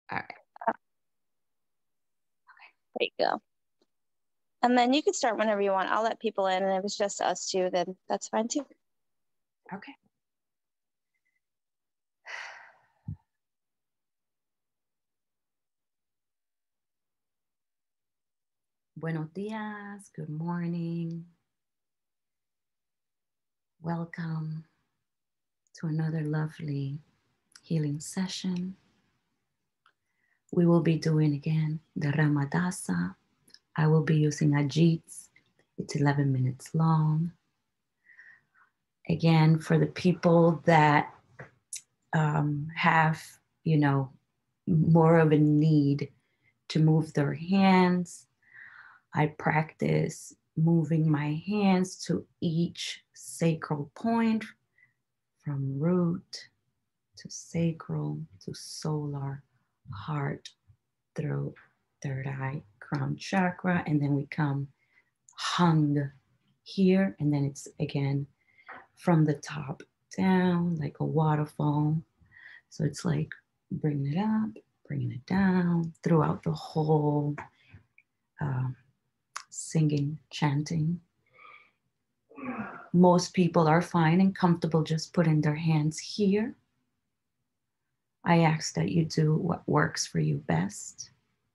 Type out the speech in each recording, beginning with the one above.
All right. There you go. And then you can start whenever you want. I'll let people in, and if it's just us two, then that's fine too. Okay. Buenos dias. Good morning. Welcome to another lovely healing session. We will be doing again the Ramadasa. I will be using Ajit's. It's 11 minutes long. Again, for the people that have, more of a need to move their hands, I practice moving my hands to each sacral point, from root to sacral to solar, heart, throat, third eye, crown chakra, and then we come hung here, and then it's again from the top down like a waterfall. So it's like bringing it up, bringing it down throughout the whole singing, chanting. Most people are fine and comfortable just putting their hands here. I ask that you do what works for you best.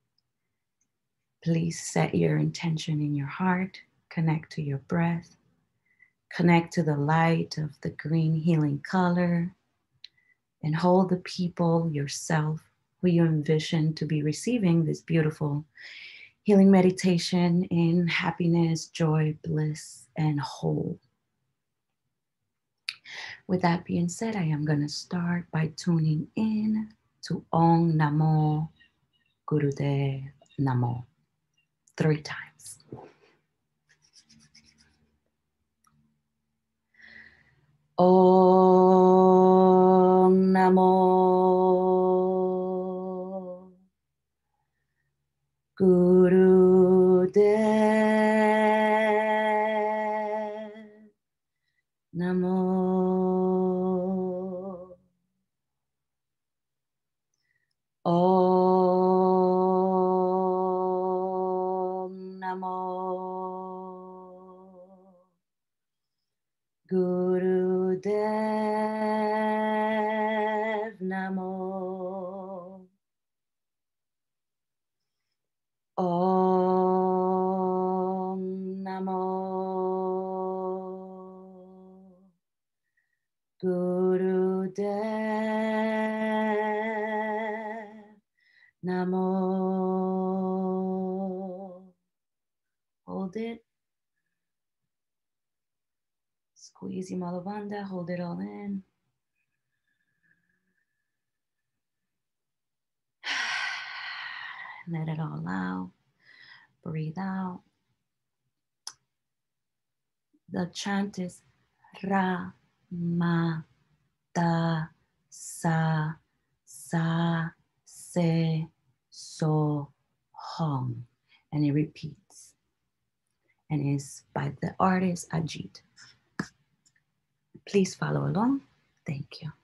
Please set your intention in your heart, connect to your breath, connect to the light of the green healing color, and hold the people, yourself, who you envision to be receiving this beautiful healing meditation in happiness, joy, bliss, and whole. With that being said, I am going to start by tuning in to Om Namo Gurudev Namo 3 times. Om Namo Gurudev Namo. Om Namo Gurudev Namo. Om Namo Gurudev Namo. Hold it. Squeeze your Malabandha. Hold it all in. Let it all out. Breathe out. The chant is Ra, Ma, Ta, Sa, Sa, Se, So, Hum. And it repeats. And is by the artist Ajit. Please follow along. Thank you.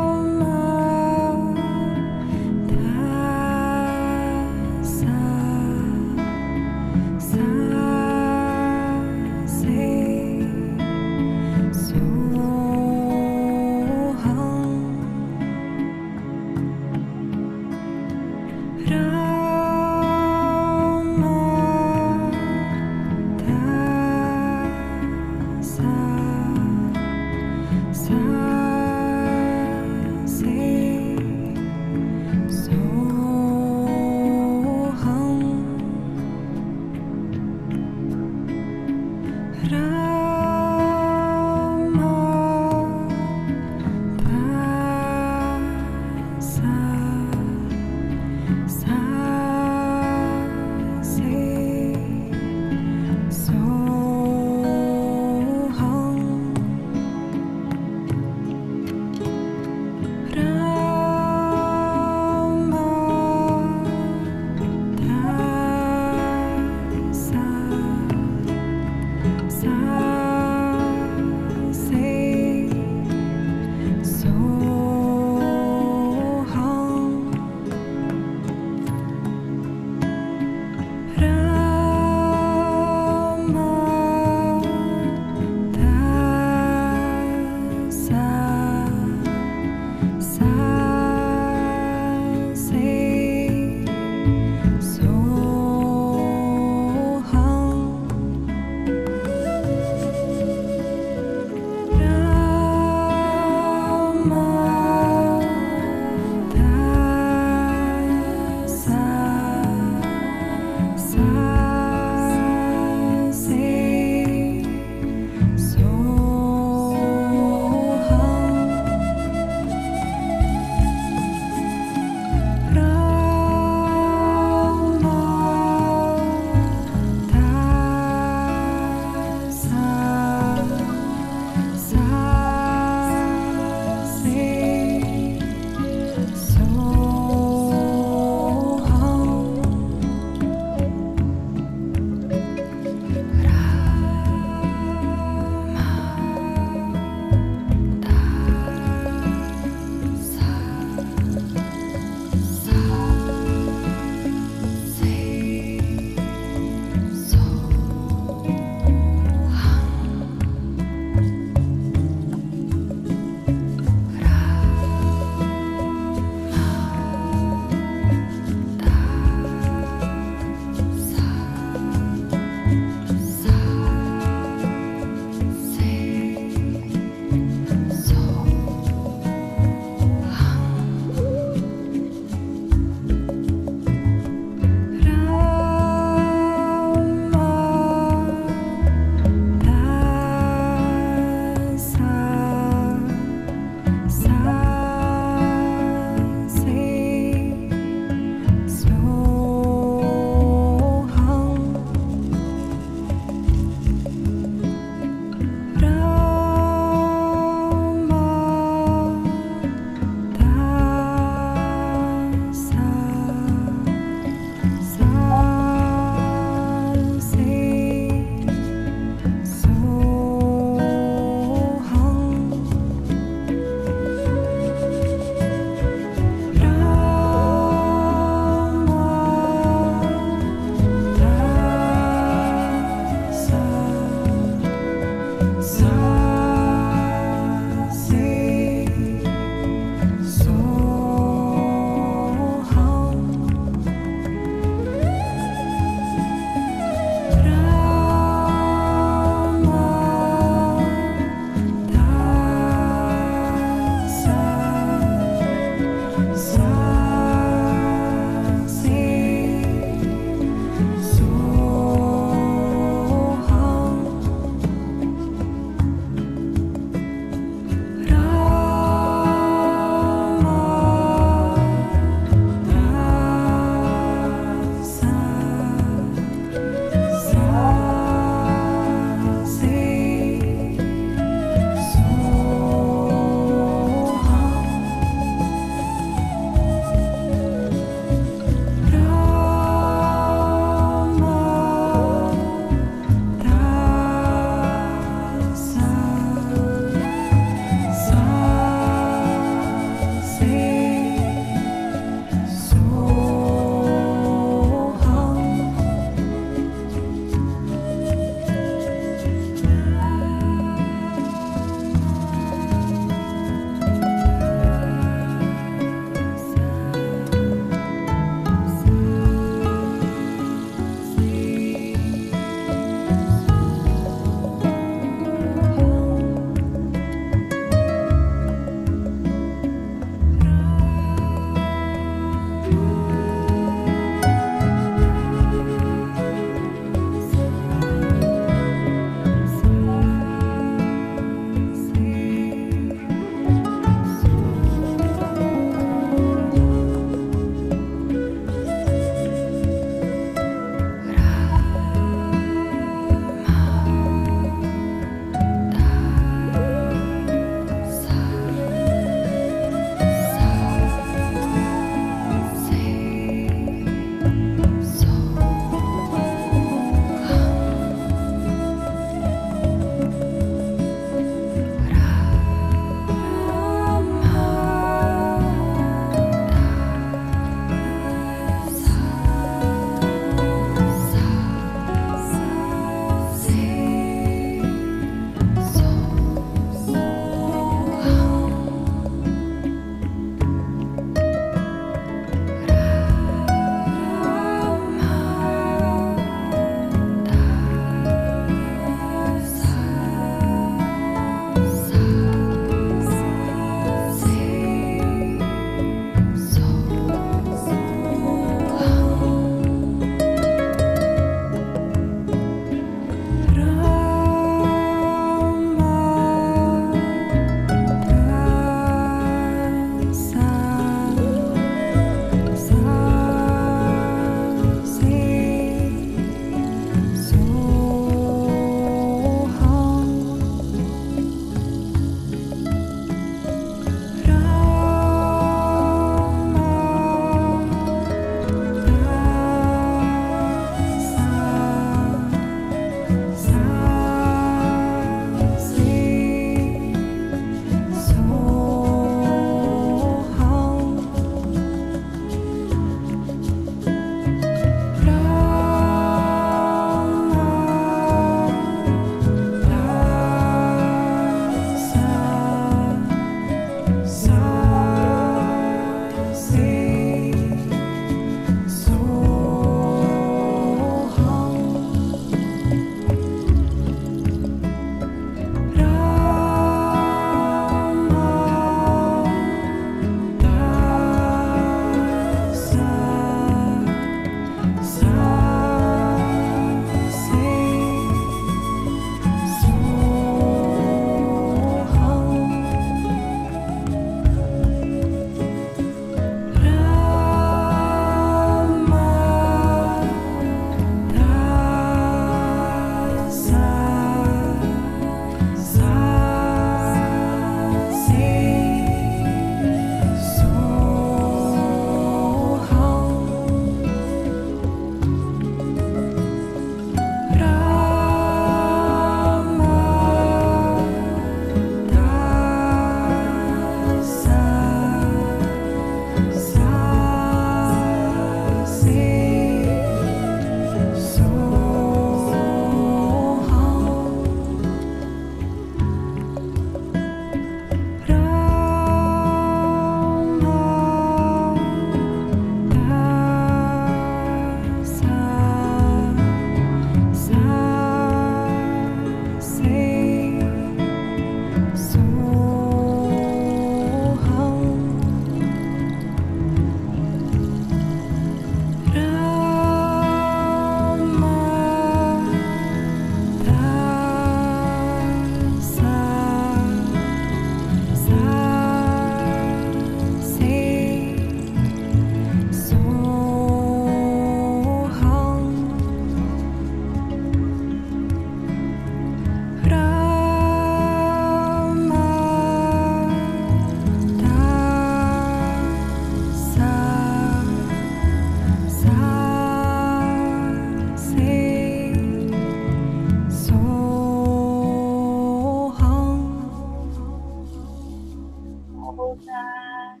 that.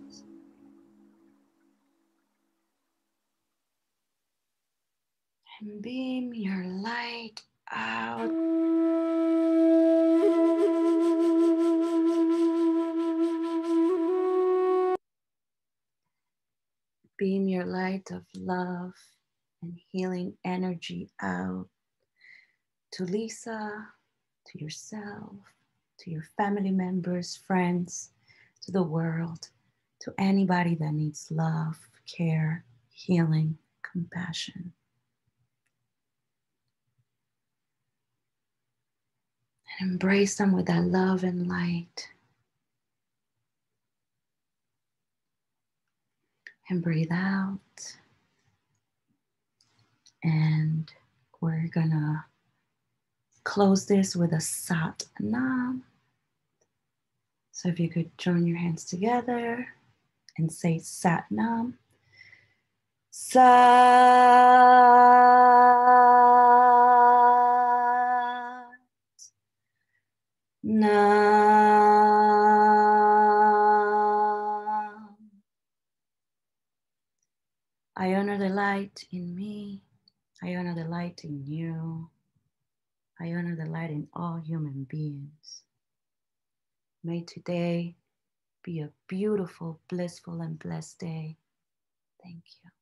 And beam your light out. Beam your light of love and healing energy out to Lisa, to yourself, to your family members, friends, to the world, to anybody that needs love, care, healing, compassion. And embrace them with that love and light. And breathe out. And we're gonna close this with a Sat Nam. So if you could join your hands together and say Sat Nam. Sat Nam. I honor the light in me. I honor the light in you. I honor the light in all human beings. May today be a beautiful, blissful, and blessed day. Thank you.